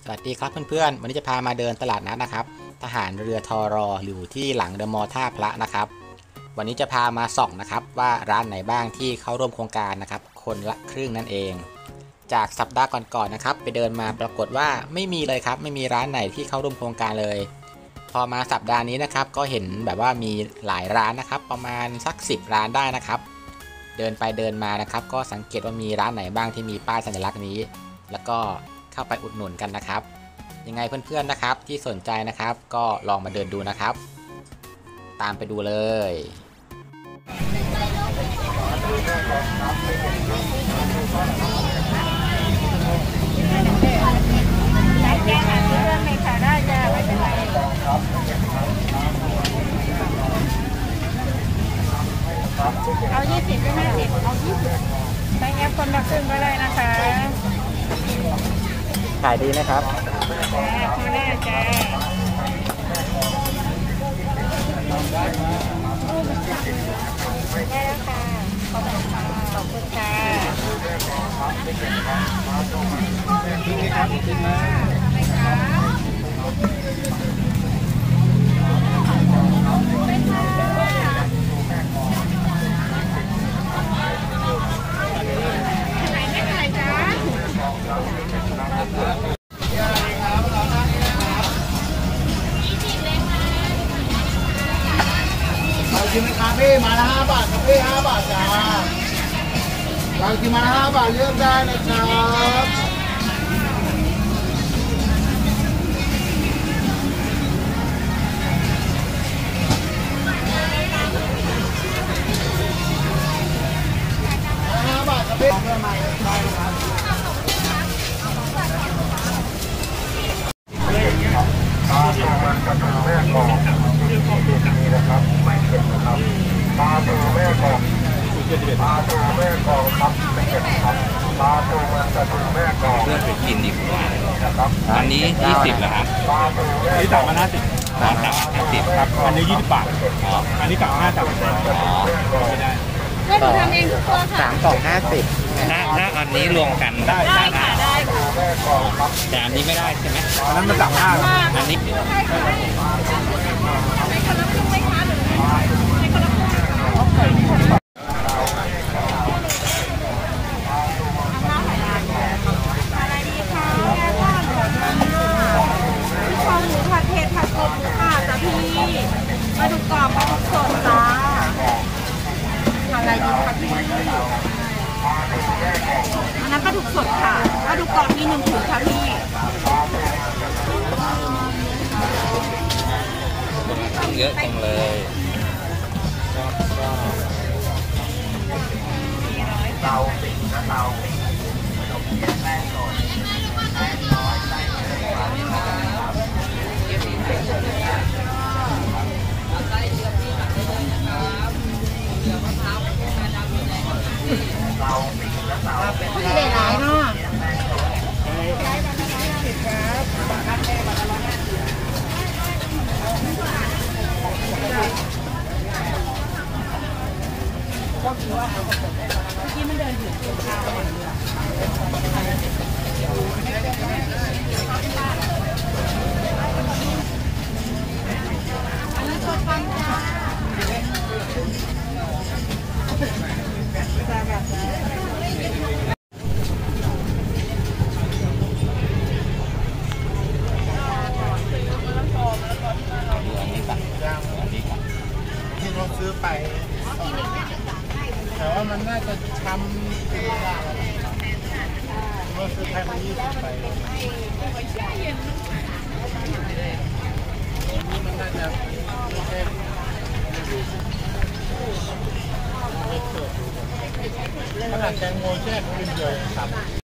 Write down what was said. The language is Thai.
สวัสดีครับเพื่อนๆวันนี้จะพามาเดินตลาดนัดนะครับทหารเรือทรอยู่ที่หลังเดอะมอลล์ท่าพระนะครับวันนี้จะพามาส่องนะครับว่าร้านไหนบ้างที่เข้าร่วมโครงการนะครับคนละครึ่งนั่นเองจากสัปดาห์ก่อนๆนะครับไปเดินมาปรากฏว่าไม่มีเลยครับไม่มีร้านไหนที่เข้าร่วมโครงการเลยพอมาสัปดาห์นี้นะครับก็เห็นแบบว่ามีหลายร้านนะครับประมาณสัก10 ร้านได้นะครับเดินไปเดินมานะครับก็สังเกตว่ามีร้านไหนบ้างที่มีป้ายสัญลักษณ์นี้แล้วก็เข้าไปอุดหนุนกันนะครับยังไงเพื่อนๆนะครับที่สนใจนะครับก็ลองมาเดินดูนะครับตามไปดูเลยแจ้งหาซื้อเรื่องในค่ะได้จ้าไม่เป็นไรเอา20หรือ50เอา20ใช้แอปคนละครึ่งก็ได้นะคะขายดีนะครับจ้าพอแล้วจ้าได้แล้วค่ะขอบคุณค่ะขอบคุณค่ะกินไหมครับกินไหมกินไหมครับพี่มาละ5 บาทครับพี่5 บาทจ้าเรากินมาละ5 บาทเลือกได้นะครับ5 บาทครับพี่เพิ่มมาได้ครับปลาตัวมันกระดูกแม่กองนี่นะครับไม่เผ็ดนะครับปลาตัวแม่กองปลาตัวแม่กองครับไม่เผ็ดครับปลาตัวมันกระดูกแม่กองเพื่อนไปกินดีกว่านะครับอันนี้20เหรอครับนี่ 3 50ครับอันนี้20 บาทอ๋ออันนี้กับ5 อ๋อก็หนูทำเองทุกตัวค่ะ 3 กล่อง 50 ถ้าอันนี้รวมกันได้ค่ะได้ค่ะแต่อันนี้ไม่ได้ใช่ไหมอันนั้นมันสั่ง5 อันนี้ปลาดุกกรอบปลาดุกสดจ้าอะไรดีคะพี่อันนั้นปลาดุกสดค่ะปลาดุกกรอบมี1 ถุงค่ะพี่ต้องเยอะจังเลยเด็ดหลายเนาะที่มันเดินถึงตัวข้าวอันนี้ตัวฟังจ้าที่เราซื้อไปแต่ว่ามันน่าจะช้ำเกลือเราซื้อแพ็คละ20ไปนี่มันน่าจะไม่ใช่ขนาดแตงโมแช่ก็เป็นเยอะครับ